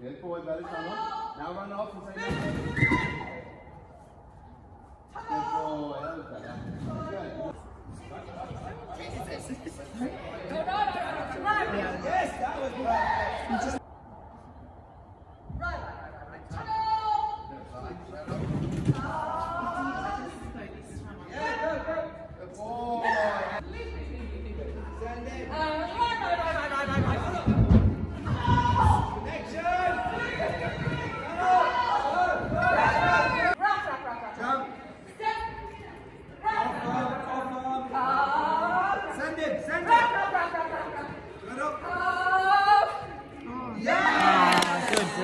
Good boy, buddy. Now run off and say no. Good boy. That was better. Good. No. Yes, that was good.